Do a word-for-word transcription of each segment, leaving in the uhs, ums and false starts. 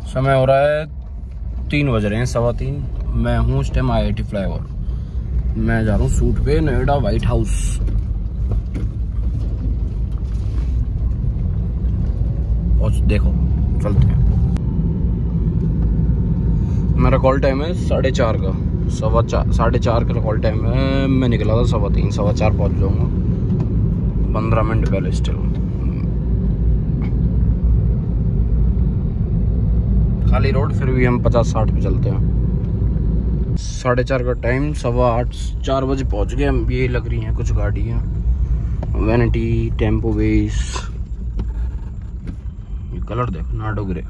समय हो रहा है तीन बज रहे हैं, सवा तीन। मैं हूँ इस time I I T flyover. मैं जा रहा हूँ शूट पे नोएडा व्हाइट हाउस। और देखो चलते हैं। मेरा कॉल टाइम है साढ़े चार का, सवा चार साढ़े चार का कॉल टाइम है। मैं निकला था सवा तीन, सवा चार पहुँच जाऊँगा, पंद्रह मिनट पहले स्टिल। खाली रोड, फिर भी हम पचास साठ पे चलते हैं। साढ़े चार का टाइम, सवा आठ चार बजे पहुंच गए हम। ये लग रही हैं कुछ गाड़ियाँ, वैनिटी, टेम्पो बेस। ये कलर देखो, नाडो ग्रे।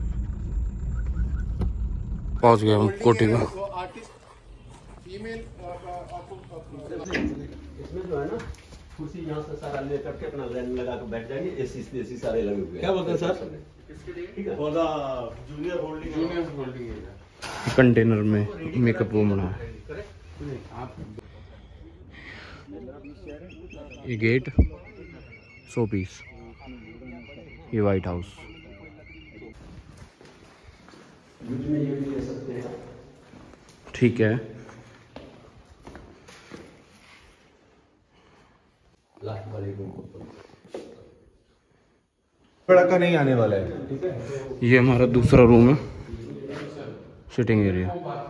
पहुंच गए हम कोठी में। इसमें जो है ना कुर्सी यहाँ से सारा ले करके अपना लाइन लगा के बैठ जाएंगे। एसी एसी सारे लगे हुए हैं। क्या बोलते हैं सर? ठीक है। Junior holding junior holding area container में मेकअप रूम बना है। ये गेट सौ पीस, ये व्हाइट हाउस। ठीक है। बड़ा का नहीं आने वाला है, ठीक है। ये हमारा दूसरा रूम है, सिटिंग एरिया।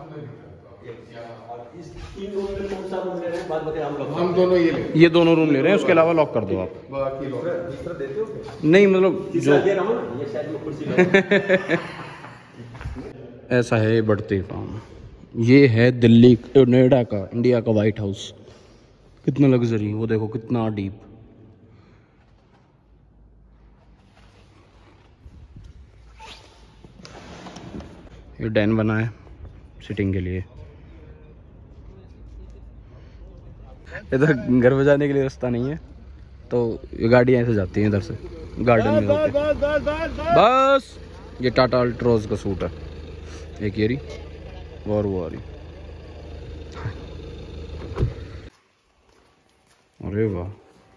हम दोनों ये ले ये दोनों रूम ले रहे हैं, उसके अलावा लॉक कर दो आप। बाकी लोग दूसरा देते हो क्या? नहीं मतलब जो ऐसा है बढ़ते काम। ये है दिल्ली नोएडा का, इंडिया का व्हाइट हाउस। कितना लग्जरी, वो देखो कितना डीप। ये डैन बना है सिटिंग के लिए। इधर घर बजाने के लिए रास्ता नहीं है, तो ये गाड़ियाँ ऐसे जाती हैं इधर से गार्डन में होके। बस ये टाटा अल्ट्रोज का सूट है, एक ये रही और वो आ रही। अरे वाह,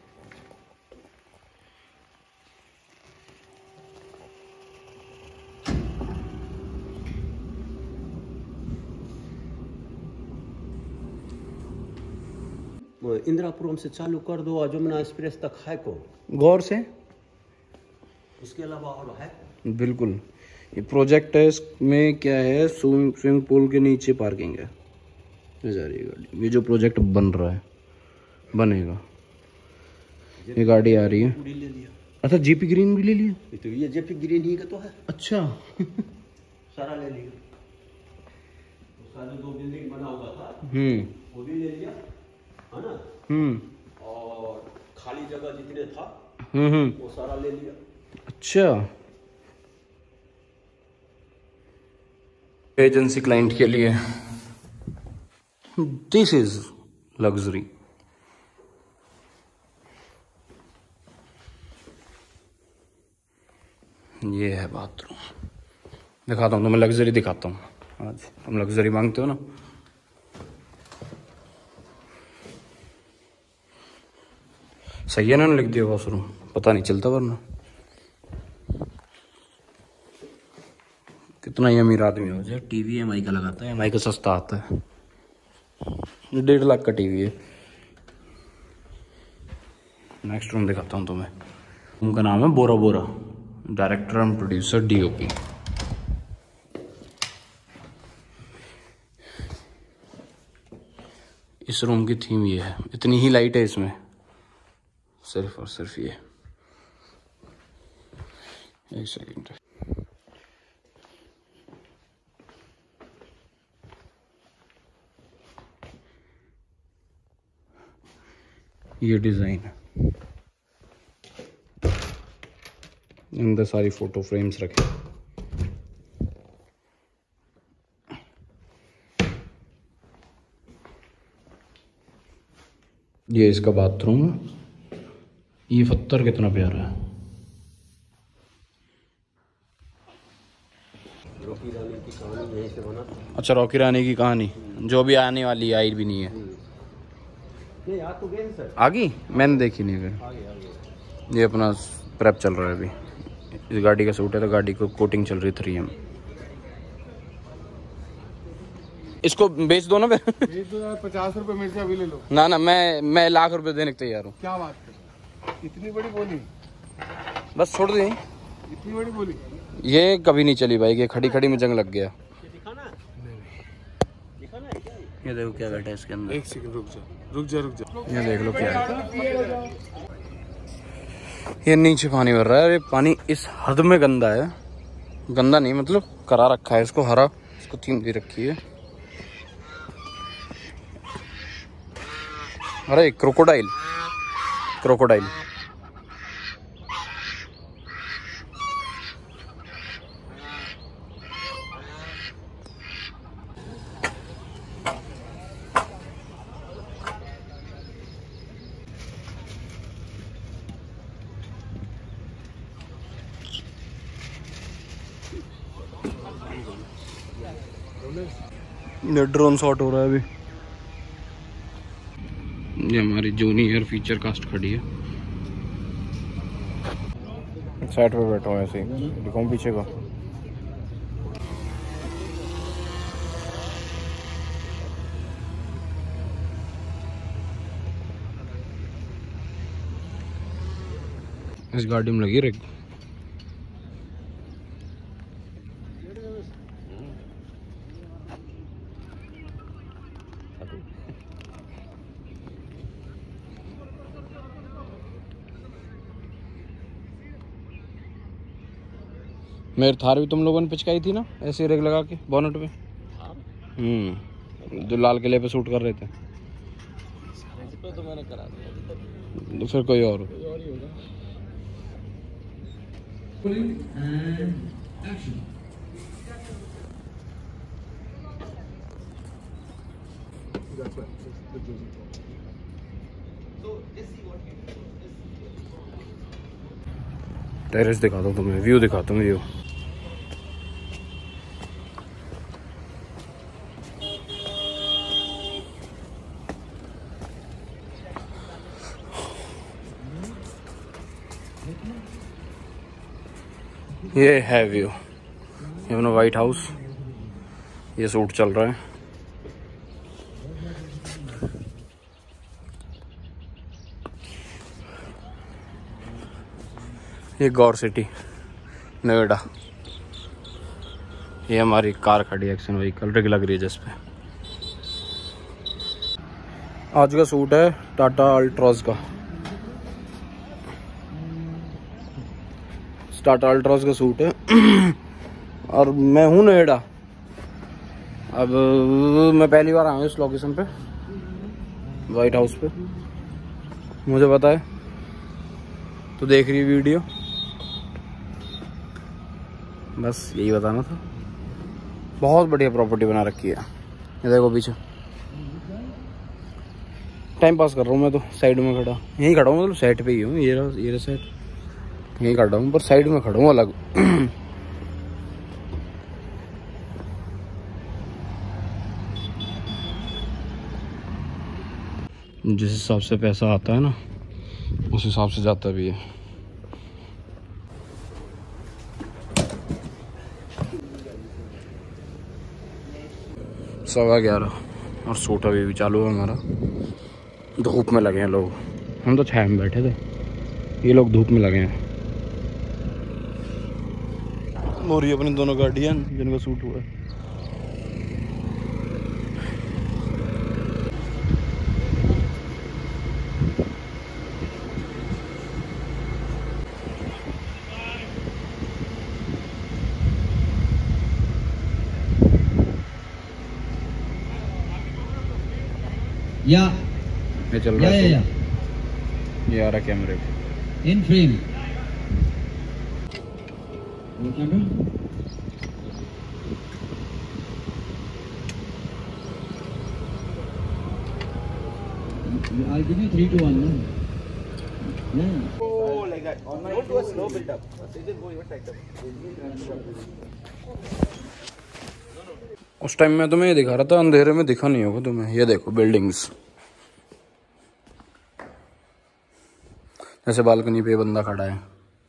इंदिरापुरम से चालू कर दो और जमुना एक्सप्रेस तक है को गौर से। उसके अलावा और है? बिल्कुल। ये प्रोजेक्ट है, इसमें क्या है, स्विमिंग स्विमिंग पूल के नीचे पार्किंग है। जा रही है गाड़ी। ये जो प्रोजेक्ट बन रहा है, बनेगा। ये गाड़ी आ रही है। अच्छा, जेपी ग्रीन भी ले लिया। तो ये जेपी ग्रीन ही का तो है। अच्छा सारा ले लिया। सारा दो बिल्डिंग बना हुआ था, हम्म वो भी ले लिया, है ना। हम्म और खाली जगह जितने था हम्म हम्म वो सारा ले लिया। अच्छा, एजेंसी क्लाइंट के लिए। This is luxury. ये है बाथरूम। दिखाता हूँ तुम्हें, लग्जरी दिखाता हूँ। आज तुम लग्जरी मांगते हो ना। सही है ना, लिख दिया वॉशरूम, पता नहीं चलता वरना। कितना ही अमीर आदमी हो जाए, टीवी एम आई का लगाता है। एम आई का सस्ता आता है, डेढ़ लाख का टीवी है। नेक्स्ट रूम दिखाता हूँ तुम्हें। उनका नाम है Bora Bora, director and producer DOP. इस रूम की थीम ये है, इतनी ही लाइट है इसमें, सिर्फ और सिर्फ ये। एक सेकेंड, ये डिजाइन है। अंदर सारी फोटो फ्रेम्स रखे। ये इसका बाथरूम है। ये पत्थर कितना प्यारा है। रॉकी रानी की कहानी यहीं से बना। अच्छा, रॉकी रानी की कहानी जो भी आने वाली, आई भी नहीं है। नहीं आ तो गए सर। आ गई? मैंने देखी नहीं फिर। ये अपना प्रेप चल रहा है अभी। इस गाड़ी का सूट है तो गाड़ी को कोटिंग चल रही थ्री एम। इसको बेच दो ना फिर। बेच दो यार, पचास रुपए मेरे से अभी ले लो। ना ना, मैं मैं लाख रुपए देने को तैयार हूँ। क्या बात कर, इतनी बड़ी बोली? बस छोड़ दी, इतनी बड़ी बोली ये कभी नहीं चली भाई, ये खड़ी खड़ी में जंग लग गया। ये देखो क्या बैठा है इसके अंदर। एक सेकंड रुक जा रुक जा रुक जा ये देख लो क्या है। ये नीचे पानी भर रहा है। ये पानी इस हद में गंदा है, गंदा नहीं मतलब करा रखा है इसको, हरा इसको थीम दे रखी है। अरे क्रोकोडाइल, क्रोकोडाइल ये ड्रोन शॉट हो रहा है अभी। ये हमारी जूनियर फीचर कास्ट खड़ी है, साइड पे बैठा हूँ ऐसे ही, दिखाऊं पीछे का। इस गाड़ी में लगी रही। मेरे थार भी तुम लोगों ने पिचकाई थी ना ऐसे रेग लगा के बोनट पे। हम्म जो लाल किले पे शूट कर रहे थे। तो मैंने करा दिया, तो फिर कोई और टेरेस दिखा दो तुम्हें, व्यू दिखाता हूँ व्यू। ये है व्यू, ये अपना वाइट हाउस, ये शूट चल रहा है। ये गौर सिटी नोएडा, ये हमारी कार खड़ी एक्शन व्हीकल रिग लग रही है जिस पे। आज का शूट है टाटा अल्ट्रॉज का, टाटा अल्ट्रॉज का शूट है। और मैं हूँ नोएडा। अब मैं पहली बार आया हूँ इस लोकेशन पे, वाइट हाउस पे। मुझे पता है तो देख रही वीडियो, बस यही बताना था। बहुत बढ़िया प्रॉपर्टी बना रखी है। ये देखो पीछे, टाइम पास कर रहा हूँ मैं तो, साइड में खड़ा, यहीं खड़ा हूँ, मतलब साइड पे ही हूँ। ये रहा ये रहा साइड, यहीं खड़ा हूँ, पर साइड में खड़ा हूँ अलग। जिस हिसाब से पैसा आता है ना उस हिसाब से जाता भी है। सवा ग्यारह और शूट अभी भी चालू है हमारा। धूप में लगे हैं लोग, हम तो छाया में बैठे थे, ये लोग धूप में लगे हैं। और ये अपनी दोनों गाड़ियाँ जिनका शूट हुआ है। या ये चल रहा या, है या, तो ये आ रहा कैमरे पे in frame. I'll give you three to one. No? Yeah. Oh, like that. On my don't do a slow build up. Just go even tighter. उस टाइम मैं तुम्हें ये दिखा रहा था, अंधेरे में दिखा नहीं होगा तुम्हें। ये देखो बिल्डिंग्स, जैसे बालकनी पे बंदा खड़ा है।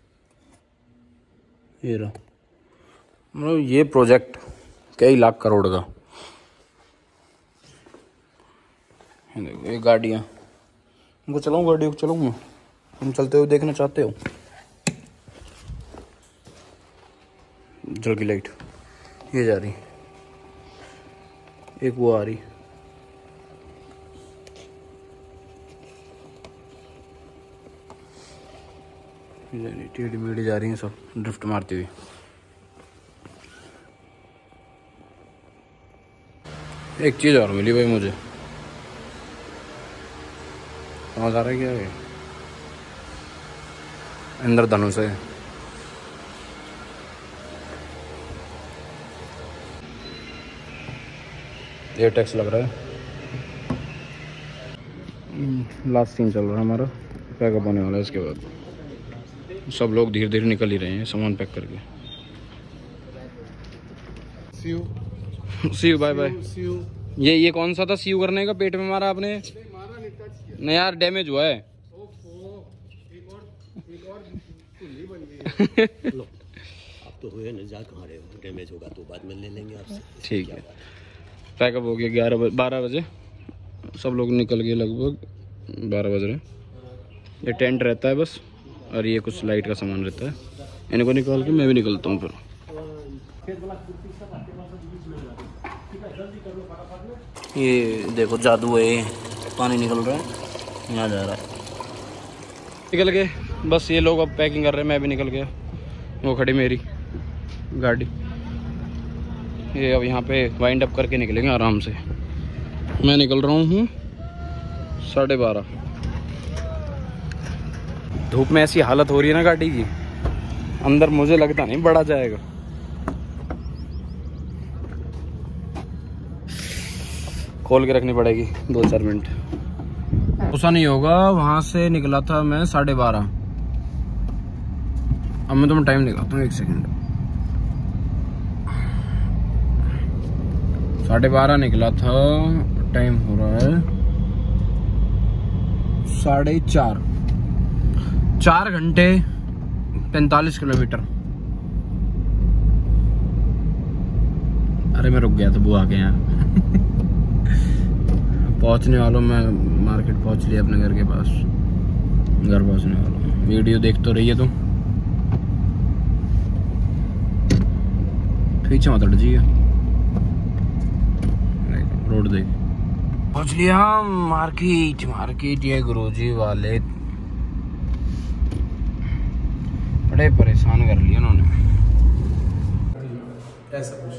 ये रहा, मतलब ये प्रोजेक्ट कई लाख करोड़ का। देखो ये गाड़ियाँ, उनको चलाऊँ गाड़ियों को चलाऊँ मैं, तुम चलते हुए देखना चाहते हो? जल की लाइट ये जा रही, एक वो आ रही। टेढ़ी मेढ़ी जा रही हैं सब ड्रिफ्ट मारती हुई। एक चीज़ और मिली भाई मुझे, समझ आ रहा है क्या है? इंद्रधनुष है। एयर टैक्स लग रहा है। लास्ट सीन चल रहा है हमारा, पैकअप होने वाला है। इसके बाद सब लोग धीरे धीरे निकल ही रहे हैं सामान पैक करके। See you. See you, bye bye. See you. ये ये कौन सा था सी यू करने का? पेट में मारा आपने? मारा नहीं, टच किया। नहीं यार, डैमेज हुआ है। ओफो, एक और एक और पुल्ली बन गई है। लो आप तो हुए ना, जा कहाँ रहे हो? डैमेज होगा तो बाद में ले लेंगे आपसे। ठीक है, पैकअप हो गया। ग्यारह बजे बारह बजे सब लोग निकल गए, लगभग बारह बज रहे। ये टेंट रहता है बस, और ये कुछ लाइट का सामान रहता है। इनको निकाल के मैं भी निकलता हूँ फिर। ये देखो जादू है, पानी निकल रहा है, यहाँ जा रहा है। निकल गए बस, ये लोग अब पैकिंग कर रहे हैं, मैं भी निकल गया। वो खड़ी मेरी गाड़ी, ये अब यहाँ पे वाइंड अप करके निकलेंगे आराम से। मैं निकल रहा हूँ साढ़े बारह। धूप में ऐसी हालत हो रही है ना गाड़ी की, अंदर मुझे लगता नहीं बढ़ा जाएगा। खोल के रखनी पड़ेगी दो चार मिनट, ऐसा नहीं होगा। वहां से निकला था मैं साढ़े बारह। अब मैं तुम्हें टाइम निकालता हूँ, एक सेकंड। साढ़े बारह निकला था, टाइम हो रहा है साढ़े चार। चार घंटे पैंतालीस किलोमीटर। अरे मैं रुक गया था बुआ के यहाँ। पहुंचने वालों, मैं मार्केट पहुंच लिया अपने घर के पास, घर पहुंचने वाला। वीडियो देख तो रही है तुम, पीछे मत हट जाइए। रोड देख, पहुंच लिया मार्केट। मार्केट ये गुरुजी वाले बड़े परेशान कर लिया उन्होंने। ऐसा कुछ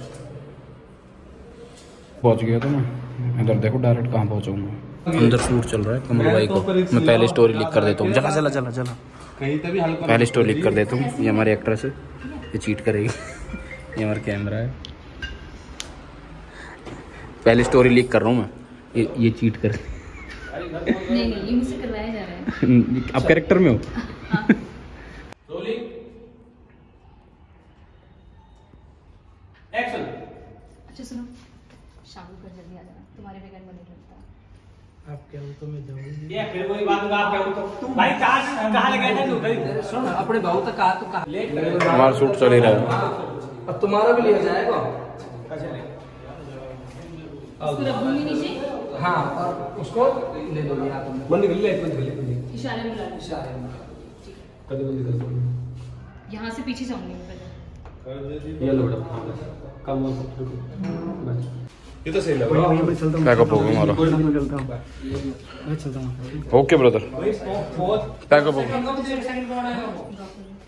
पहुंच गया था मैं। इधर देखो डायरेक्ट कहाँ पहुंचाऊंगा। अंदर शूट चल रहा है कमल भाई को। मैं पहले स्टोरी लिख कर देता हूँ। चला चला चला चला कहीं तभी हल्का पहले स्टोरी लिख कर देता हूँ। ये हमारी एक्ट्रेस है, ये चीट करेगी। ये हमारा कैमरा है। पहले स्टोरी लिख कर रहा हूँ मैं, ये ये चीट कर। नहीं नहीं, ये मुझसे करवाया जा रहा है। आप कैरेक्टर में हो। अच्छा सुनो, शाम को जल्दी आ जाना, तुम्हारे बगैर मन नहीं लगता। आप क्या हो तो मैं जाऊंगी। ये फिर वही बात होगा, आप क्या हो तो तुम भाई कहां कहां लगा था तू भाई? सुन, अपने भाव तक कहा तो कहा लेट कर। हमारा शूट चल ही रहा है। अब तुम्हारा भी लिया जाएगा। उसको रख दूंगी नीचे। हाँ, और उसको ले लो यार तुम। बंद कर ले, बंद कर ले। इशारे में बुला लो। इशारे में। कभी बंद कर दो। यहाँ से पीछे जाऊंगी मैं पहले। ये लो बेटा, काम हो सब। ये तो सही लग रहा है। पैकअप हो गया हमारा। मैं चलता हूँ। ओके ब्रदर, पैकअप हो गया।